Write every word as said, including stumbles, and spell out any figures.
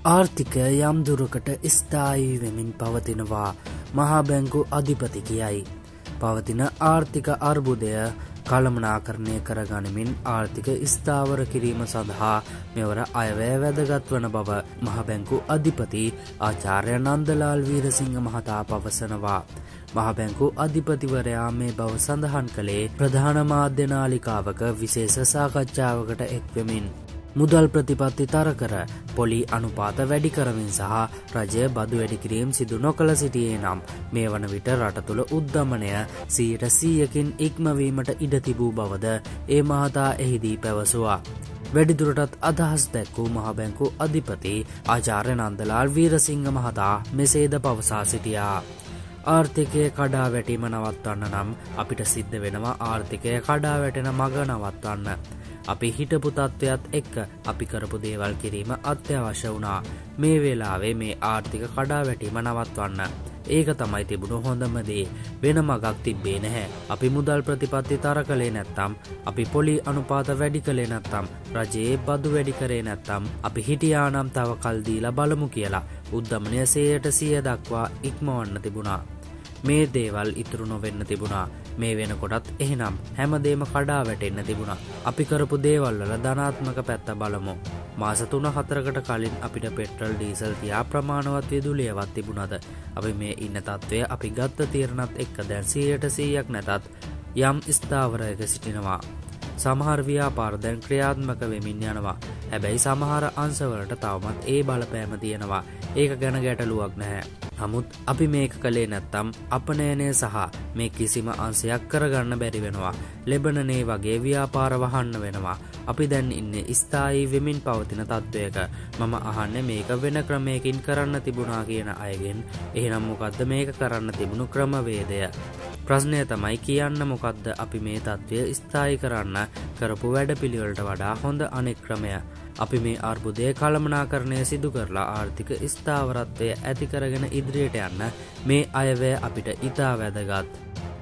ආර්ථිකය යම් දුරකට ස්ථායී වෙමින් පවතිනවා මහා බැංකු අධිපති කියයි. පවතින ආර්ථික අර්බුදය කළමනාකරණය කරගනිමින් ආර්ථික ස්ථාවර කිරීම සඳහා මෙවර අයවැය වැදගත් වන බව මහ බැංකු අධිපති ආචාර්ය නන්දලාල් වීරසිංහ මහතා පවසනවා. මහ බැංකු අධිපතිවරයා මේ බව සඳහන් කළේ ප්‍රධාන මාධ්‍ය නාලිකාවක විශේෂ සාකච්ඡාවකට එක්වෙමින්. මුදල් ප්‍රතිපත්ති තර කර පොලි අනුපාත වැඩි කරමින් සහ රජය බදු වැඩි කිරීම සිදු නොකළ සිටියේ නම් මේ වන විට රට තුළ උද්ධමනය සීයට සීයකින් ඉක්මවීමට ඉඩ තිබූ බවද ඒ මහතා එහිදී පැවසුවා. වැඩිදුරටත් අදහස් දැක්වූ මහ බැංකු අධිපති ආචාර්ය නන්දලාල් වීරසිංහ මහතා මෙසේද පවසා සිටියා. ආර්ථිකය කඩා වැටීම නවත්වන්න නම් අපිට සිද්ධ වෙනවා ආර්ථිකය කඩා වැටෙන මග නවත්වන්න. අපි හිටපු තත්ත්වයක් එක්ක අපි කරපු දේවල් කිරීම අත්‍යවශ්‍ය වුණා. මේ වෙලාවේ මේ ආර්ථික කඩා වැටීම නවත්වන්න. ඒක තමයි තිබුණු හොඳම දේ. වෙන මගක් තිබ්බේ නැහැ. අපි මුදල් ප්‍රතිපත්ති තර කළේ නැත්තම්, අපි පොලි අනුපාත වැඩි කළේ නැත්තම්, රජයේ බදු වැඩි කරේ නැත්තම්, අපි හිටියා නම් තව කල් දීලා බලමු කියලා උද්ධමනය සීයට සීය දක්වා ඉක්මවන්න තිබුණා. මේ දේවල් ඉතුරු නොවෙන්න තිබුණා. මේ වෙනකොටත් එහෙනම් හැමදේම කඩා වැටෙන්න තිබුණා. අපි කරපු දේවල් වල ධනාත්මක පැත්ත බලමු. මාස තුන හතරකට කලින් අපිට පෙට්‍රල් ඩීසල් තියා ප්‍රමාණවත් විදුලියවත් තිබුණද? අපි මේ ඉන්න තත්ත්වය අපි ගත්ත තීරණත් එක්ක දැන් සීයට සීයක් නැතත් යම් ස්ථාවරයක සිටිනවා. සමහර ව්‍යාපාර දැන් ක්‍රියාත්මක වෙමින් යනවා. හැබැයි සමහර අංශවලට තවමත් ඒ බලපෑම තියෙනවා. ඒක ගැන ගැටලුවක් නැහැ. නමුත් අපි මේක කළේ නැත්තම් අපනයනය සහ මේ කිසිම අංශයක් කරගන්න බැරි වෙනවා. ලෙබනනේ වගේ ව්‍යාපාර වහන්න වෙනවා. අපි දැන් ඉන්නේ ස්ථායී වෙමින් පවතින තත්ත්වයක. මම අහන්නේ මේක වෙන ක්‍රමයකින් කරන්න තිබුණා කියන අයගෙන්. එහෙනම් මොකද්ද මේක කරන්න තිබුණු ක්‍රමවේදය? ප්‍රශ්නය තමයි කියන්න මොකද්ද අපි මේ තත්ත්වය ස්ථායී කරන්න කරපු වැඩපිළිවෙලට වඩා හොඳ අනෙක් ක්‍රමය. අපි මේ අර්බුදය කළමනාකරණය සිදු කරලා ආර්ථික ස්ථාවරත්වය ඇති කරගෙන ඉදිරියට යන්න මේ අයවැය අපිට ඉතා වැදගත්.